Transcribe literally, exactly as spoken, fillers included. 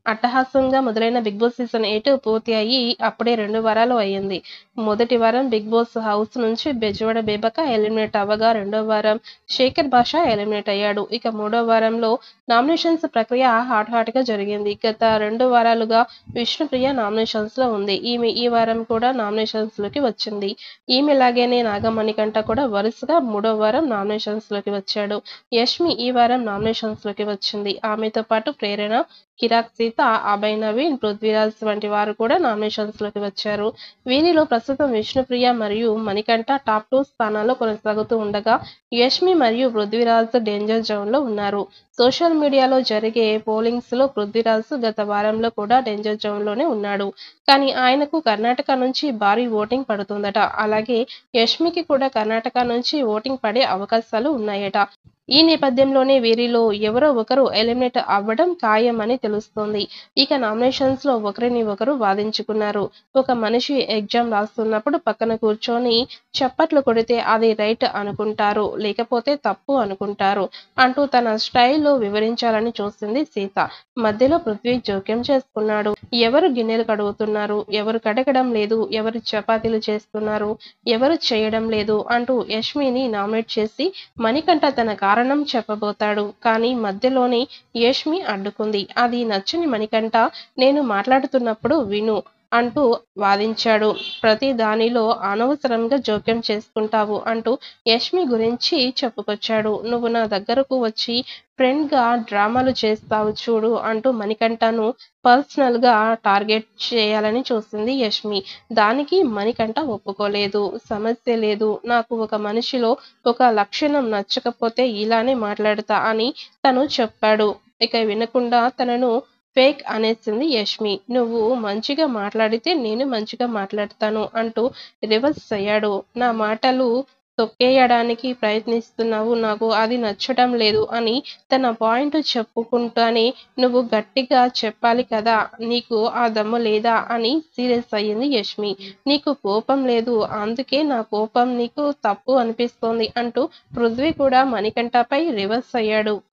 అట్టహాసంగా మొదలైన 'big boss' season ఎనిమిది పూర్తి అయ్యి అప్పుడే రెండు వారాలు అయ్యింది. మొదటి వారం 'బిగ్ బాస్' హౌస్ నుంచి బెజవాడ బేబక్క ఎలిమినేట్ అవ్వగా, రెండో వారం శేఖర్ భాష ఎలిమినేట్ అయ్యాడు. ఇక మూడో వారంలో నామినేషన్స్ ప్రక్రియ హాట్ హాట్‌గా జరిగింది. గత రెండు వారాలుగా విష్ణుప్రియ నామినేషన్స్‌లో ఉంది. ఈమె ఈ వారం కూడా నామినేషన్స్‌లోకి వచ్చింది. ఈమెలాగేనే నాగమణికంఠ కూడా వరుసగా మూడో వారం నామినేషన్స్‌లోకి వచ్చాడు. యష్మి ఈ వారం నామినేషన్స్‌లోకి వచ్చింది. ఆమెతో పాటు ప్రేరణ, కిరాక్ సీత, అభయ్ నవీన్, పృథ్వీరాజ్ వంటి వారు కూడా నామినేషన్స్‌లోకి వచ్చారు. వీరిలో ప్రస్తుతం విష్ణుప్రియ మరియు మణికంఠ టాప్ టూ స్థానాల్లో కొనసాగుతూ ఉండగా, యష్మి మరియు పృథ్వీరాజ్ డేంజర్ జోన్‌లో ఉన్నారు. సోషల్ మీడియాలో జరిగే పోలింగ్స్‌లో పృథ్వీరాజ్ గత వారంలో కూడా డేంజర్ జోన్‌లోనే ఉన్నాడు. కానీ ఆయనకు కర్ణాటక నుంచి భారీ ఓటింగ్ పడుతుందట. అలాగే యష్మికి కూడా కర్ణాటక నుంచి ఓటింగ్ పడే అవకాశాలు ఉన్నాయట. ఈ నేపథ్యంలోనే వీరిలో ఎవరో ఒకరు ఎలిమినేట్ అవ్వడం ఖాయమని తెలుస్తోంది. ఇక నామినేషన్స్‌లో ఒకరిని ఒకరు వాదించుకున్నారు. ఒక మనిషి ఎగ్జామ్ రాస్తున్నప్పుడు పక్కన కూర్చొని చప్పట్లు కొడితే అది రైట్ అనుకుంటారు, లేకపోతే తప్పు అనుకుంటారు అంటూ తన స్టైల్‌లో వివరించాలని చూసింది సీత. మధ్యలో పృథ్వీ జోక్యం చేసుకున్నాడు. ఎవరు గిన్నెలు కడుగుతున్నారు, ఎవరు కడగడం లేదు, ఎవరు చపాతీలు చేస్తున్నారు, ఎవరు చేయడం లేదు అంటూ యష్మిని నామినేట్ చేసి మణికంఠ తన కారణం చెప్పబోతాడు. కానీ మధ్యలోనే యష్మి అడ్డుకుంది. అది నచ్చని మణికంఠ నేను మాట్లాడుతున్నప్పుడు విను అంటూ వాదించాడు. ప్రతి దానిలో అనవసరంగా జోక్యం చేసుకుంటావు అంటూ యష్మి గురించి చెప్పుకొచ్చాడు. నువ్వు నా దగ్గరకు వచ్చి ఫ్రెండ్‌గా డ్రామాలు చేస్తావు చూడు అంటూ మణికంఠను పర్సనల్‌గా టార్గెట్ చేయాలని చూసింది యష్మి. దానికి మణికంఠ ఒప్పుకోలేదు. సమస్య లేదు. నాకు ఒక మనిషిలో ఒక లక్షణం నచ్చకపోతే ఇలానే మాట్లాడతా అని తను చెప్పాడు. ఇక వినకుండా తనను ఫేక్ అనేసింది యష్మి. నువ్వు మంచిగా మాట్లాడితే నేను మంచిగా మాట్లాడతాను అంటూ రివర్స్ అయ్యాడు. నా మాటలు తొక్కేయడానికి ప్రయత్నిస్తున్నావు, నాకు అది నచ్చడం లేదు అని తన పాయింట్ చెప్పుకుంటూనే నువ్వు గట్టిగా చెప్పాలి కదా, నీకు ఆ దమ్ము లేదా అని సీరియస్ అయ్యింది యష్మి. నీకు కోపం లేదు, అందుకే నా కోపం నీకు తప్పు అనిపిస్తోంది అంటూ పృథ్వీ కూడా మణికంఠపై రివర్స్ అయ్యాడు.